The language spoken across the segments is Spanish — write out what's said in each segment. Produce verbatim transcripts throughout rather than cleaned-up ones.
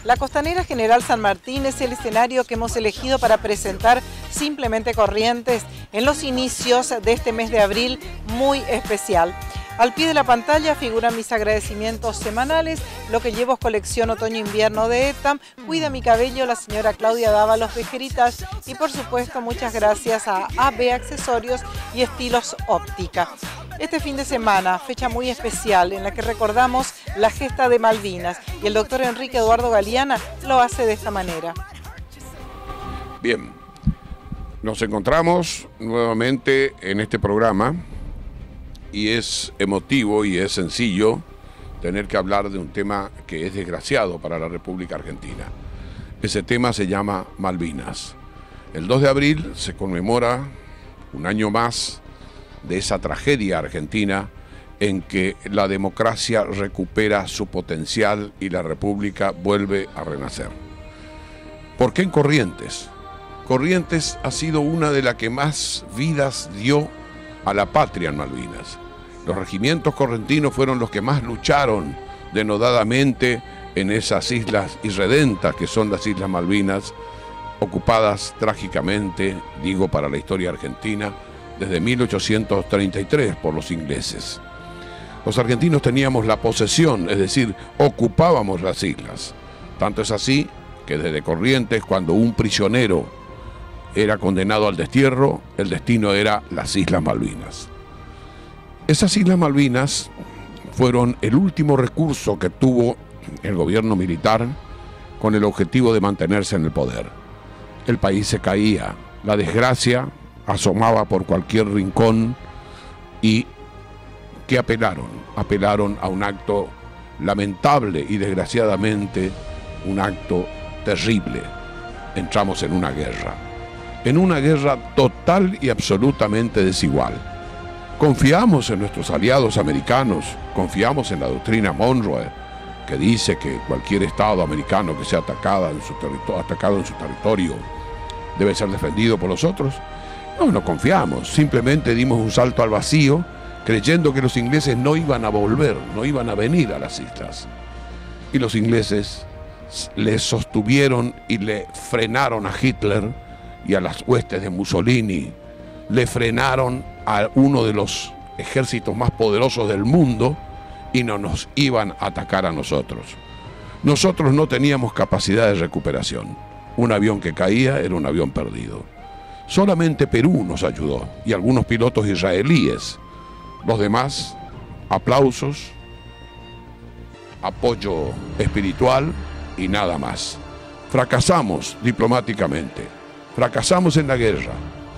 La Costanera General San Martín es el escenario que hemos elegido para presentar Simplemente Corrientes en los inicios de este mes de abril muy especial. Al pie de la pantalla figuran mis agradecimientos semanales, lo que llevo es colección otoño-invierno de Etam, Cuida mi cabello, la señora Claudia Dávalos Vejeritas y por supuesto muchas gracias a A B Accesorios y Estilos Óptica. Este fin de semana, fecha muy especial en la que recordamos la gesta de Malvinas y el doctor Enrique Eduardo Galeana lo hace de esta manera. Bien, nos encontramos nuevamente en este programa. Y es emotivo y es sencillo tener que hablar de un tema que es desgraciado para la República Argentina. Ese tema se llama Malvinas. El dos de abril se conmemora un año más de esa tragedia argentina en que la democracia recupera su potencial y la República vuelve a renacer. ¿Por qué en Corrientes? Corrientes ha sido una de las que más vidas dio a la patria en Malvinas. Los regimientos correntinos fueron los que más lucharon denodadamente en esas islas irredentas que son las Islas Malvinas, ocupadas trágicamente, digo, para la historia argentina, desde mil ochocientos treinta y tres por los ingleses. Los argentinos teníamos la posesión, es decir, ocupábamos las islas. Tanto es así que desde Corrientes, cuando un prisionero era condenado al destierro, el destino era las Islas Malvinas. Esas Islas Malvinas fueron el último recurso que tuvo el gobierno militar con el objetivo de mantenerse en el poder. El país se caía, la desgracia asomaba por cualquier rincón y ¿qué apelaron? Apelaron a un acto lamentable y desgraciadamente un acto terrible. Entramos en una guerra. En una guerra total y absolutamente desigual. Confiamos en nuestros aliados americanos, confiamos en la doctrina Monroe, que dice que cualquier estado americano que sea atacado en su territorio, atacado en su territorio debe ser defendido por los otros. No, no confiamos, simplemente dimos un salto al vacío, creyendo que los ingleses no iban a volver, no iban a venir a las islas. Y los ingleses le sostuvieron y le frenaron a Hitler y a las huestes de Mussolini, le frenaron a uno de los ejércitos más poderosos del mundo y no nos iban a atacar a nosotros. Nosotros no teníamos capacidad de recuperación. Un avión que caía era un avión perdido. Solamente Perú nos ayudó y algunos pilotos israelíes. Los demás, aplausos, apoyo espiritual y nada más. Fracasamos diplomáticamente. Fracasamos en la guerra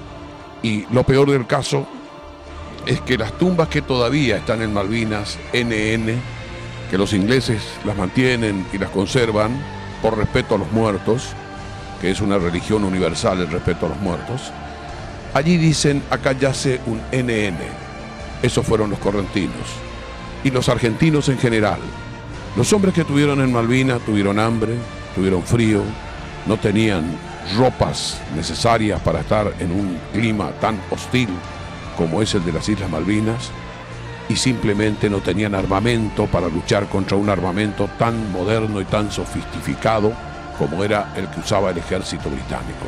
y lo peor del caso es que las tumbas que todavía están en Malvinas, N N, que los ingleses las mantienen y las conservan por respeto a los muertos, que es una religión universal el respeto a los muertos, allí dicen acá yace un N N, esos fueron los correntinos y los argentinos en general. Los hombres que tuvieron en Malvinas tuvieron hambre, tuvieron frío, no tenían ropas necesarias para estar en un clima tan hostil como es el de las Islas Malvinas y simplemente no tenían armamento para luchar contra un armamento tan moderno y tan sofisticado como era el que usaba el ejército británico.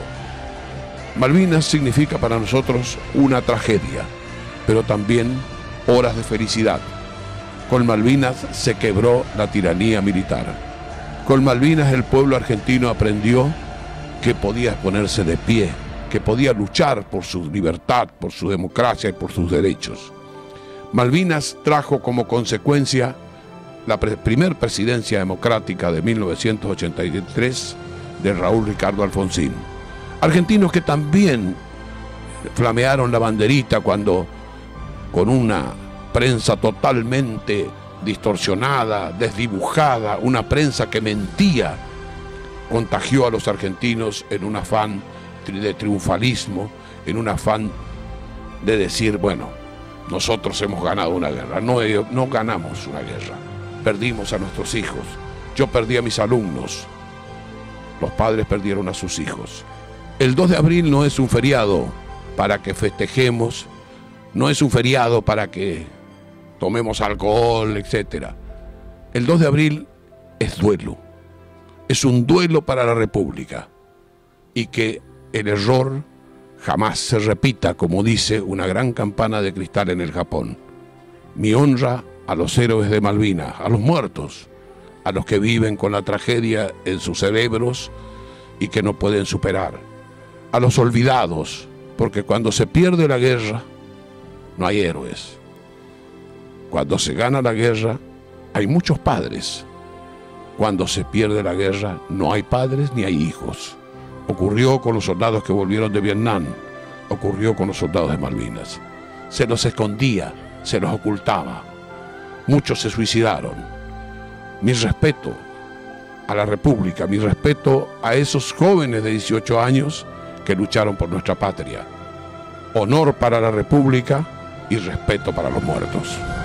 Malvinas significa para nosotros una tragedia, pero también horas de felicidad. Con Malvinas se quebró la tiranía militar. Con Malvinas el pueblo argentino aprendió que podía ponerse de pie, que podía luchar por su libertad, por su democracia y por sus derechos. Malvinas trajo como consecuencia la pre- primer presidencia democrática de mil novecientos ochenta y tres de Raúl Ricardo Alfonsín. Argentinos que también flamearon la banderita cuando, con una prensa totalmente distorsionada, desdibujada, una prensa que mentía, contagió a los argentinos en un afán de triunfalismo, en un afán de decir, bueno, nosotros hemos ganado una guerra. No, no ganamos una guerra, perdimos a nuestros hijos. Yo perdí a mis alumnos, los padres perdieron a sus hijos. El dos de abril no es un feriado para que festejemos, no es un feriado para que tomemos alcohol, etcétera. El dos de abril es duelo. es un duelo para la República y que el error jamás se repita, como dice una gran campana de cristal en el Japón. Mi honra a los héroes de Malvinas, a los muertos, a los que viven con la tragedia en sus cerebros y que no pueden superar, a los olvidados, porque cuando se pierde la guerra no hay héroes. Cuando se gana la guerra hay muchos padres. Cuando se pierde la guerra no hay padres ni hay hijos. Ocurrió con los soldados que volvieron de Vietnam, ocurrió con los soldados de Malvinas. Se los escondía, se los ocultaba. Muchos se suicidaron. Mi respeto a la República, mi respeto a esos jóvenes de dieciocho años que lucharon por nuestra patria. Honor para la República y respeto para los muertos.